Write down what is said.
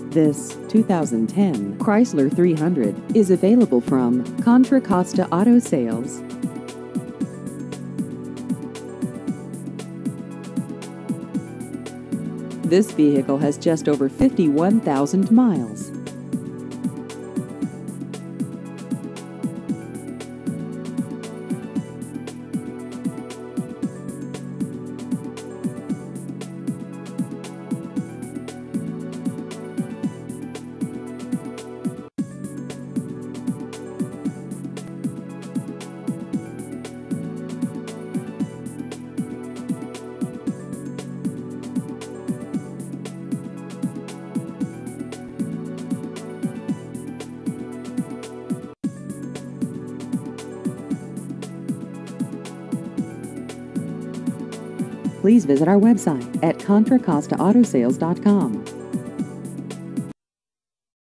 This 2010 Chrysler 300 is available from Contra Costa Auto Sales. This vehicle has just over 51,000 miles. Please visit our website at ContraCostaAutosales.com.